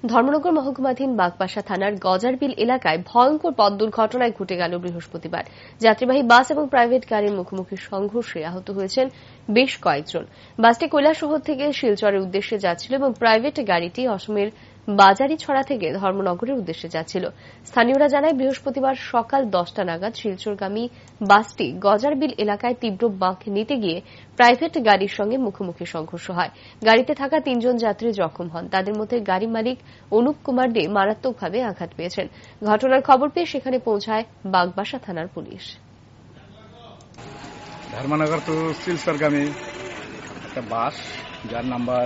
ধর্মনগর মহকুমাধীন বাগবাসা থানার গজারবিল এলাকায় ভয়ঙ্কর পথ দুর্ঘটনায় ঘটে গেল বৃহস্পতিবার। যাত্রীবাহী বাস এবং প্রাইভেট গাড়ির মুখোমুখি সংঘর্ষে আহত হয়েছেন বেশ কয়েকজন। বাসটি কৈলাসহর থেকে শিলচরের উদ্দেশ্যে যাচ্ছিল এবং প্রাইভেট গাড়িটি অসমের বাজারিছড়া থেকে ধর্মনগরের উদ্দেশ্যে যাচ্ছিল। স্থানীয়রা জানায়, বৃহস্পতিবার সকাল 10টা নাগাদ শিলচরগামী বাসটি গজারবিল এলাকায় তীব্র বাঁক নিতে গিয়ে প্রাইভেট গাড়ির সঙ্গে মুখোমুখি সংঘর্ষ হয়। গাড়িতে থাকা 3 জন যাত্রী জখম হন। তাদের মধ্যে গাড়ি মালিক অনুপ কুমার দে মারাত্মকভাবে আঘাত পেয়েছেন। ঘটনার খবর পেয়ে সেখানে পৌঁছায় বাগবাসা থানার পুলিশ। ধর্মনগর টু শিলচরগামী একটা বাস, যার নাম্বার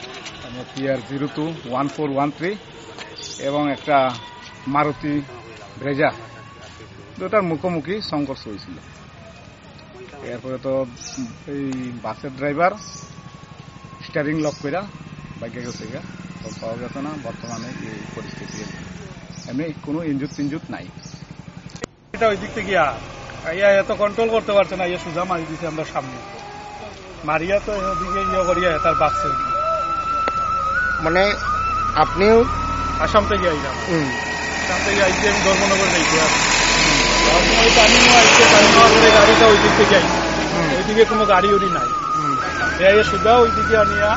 PR021413 এবং একটা মারুতি ব্রেজা, দুটার মুখোমুখি সংঘর্ষ হয়েছিল। এরপরে তো এই বাসের ড্রাইভার স্টিয়ারিং লক করে বাইকে গেছে, তো পাওয়া গেছে না। বর্তমানে এই পরিস্থিতি, এমনি কোনো ইঞ্জুত নাই। এটা ওই দিক থেকে এত কন্ট্রোল করতে পারছে না, সোজা মারি দিচ্ছে আমরা সামনে মারিয়া, তো ওদিকে করিয়া তার বাচ্চা। মানে আপনিও আসাম থেকে আইলাম, আসাম থেকে আইসি আমি ধর্মনগর যাইতে আমিও আইসি গাড়িটা ওই দিক থেকে আইসি, ওইদিকে কোনো গাড়ি উড়ি নাই। সোজা ওইদিকে আনিয়া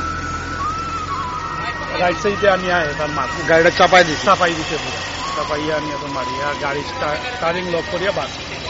রাইট সাইডে আনিয়া তার মাথা গাড়িটা চাপাই দিছে পুরো চাপাইয়া আনিয়া তো মারিয়া গাড়ি স্টারিং লক করিয়া বাস।